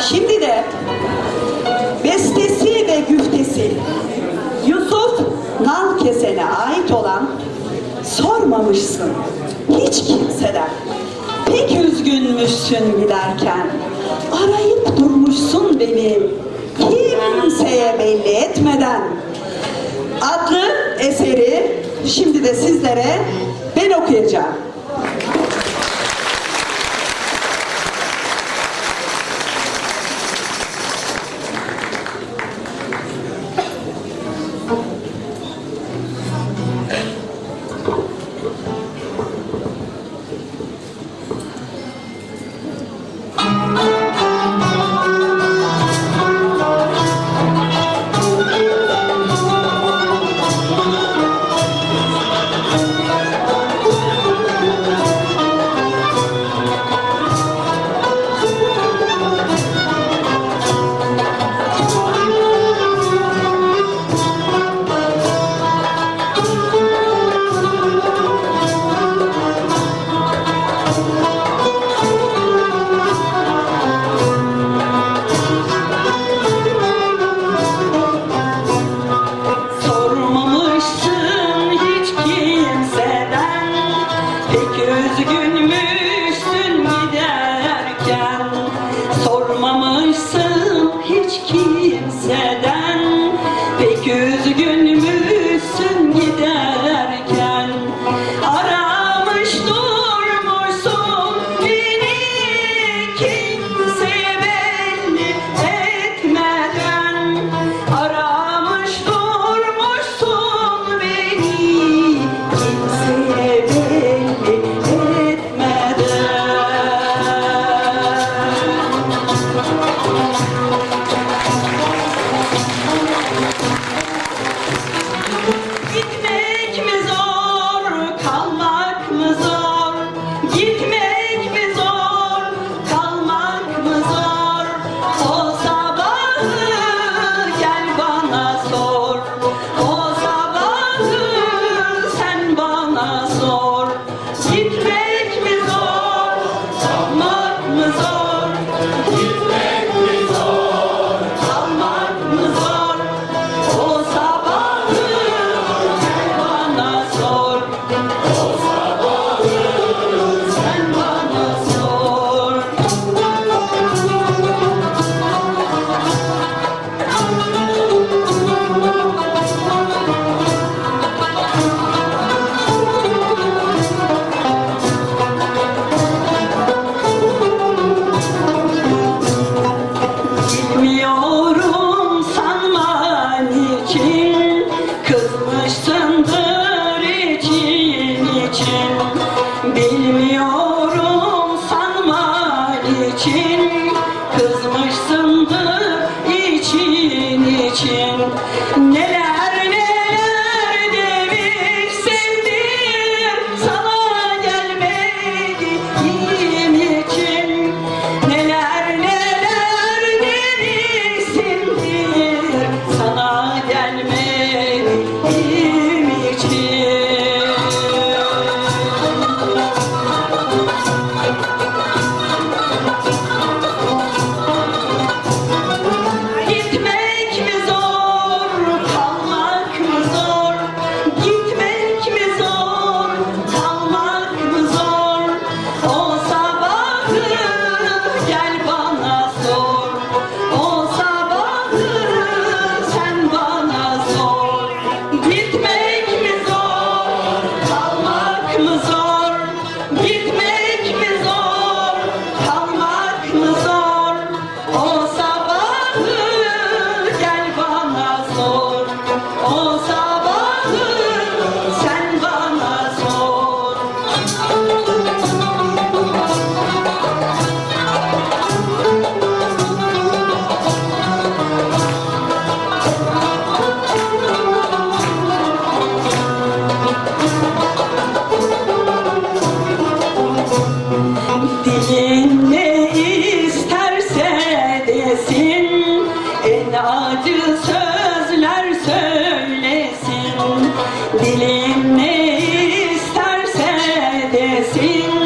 Şimdi de bestesi ve güftesi Yusuf Nalkesen'e ait olan Sormamışsın hiç kimseden, pek üzgünmüşsün giderken, arayıp durmuşsun beni kimseye belli etmeden adlı eseri şimdi de sizlere ben okuyacağım. Sormamışsın hiç kimseden, pek üzgünmüşsün giderken, aramış durmuşsun beni kimseye belli etmeden, aramış durmuşsun beni kimseye belli etmeden. Gitmek mi zor, kalmak mı zor? Gitmek mi zor, kalmak mı zor? O sabahı gel bana sor, o sabahı sen bana sor. Gitmek mi zor, kalmak mı zor? Gitmek mi zor, kalmak mı zor? O sabahı gel bana sor, o sabahı sen bana sor. Bilmiyorum sanman için, kızmışsındır için. Bilmiyorum sanman için, kızmışsındır için. Neler neler demiş sevdim, sana gelmediğim için. Neler neler demişsindir, sana gelmediğim için. Gitmek mi zor, kalmak mı zor? Gitmek mi zor, kalmak mı zor? O sabahı gel bana sor, o sabahı sen bana sor. Gitmek mi zor, kalmak mı zor? Gitmek mi zor, kalmak mı zor? O sabahı gel bana sor, o sabahı sen bana sor. Dilin ne isterse desin, en acı sözler söylesin. Dilin ne isterse desin,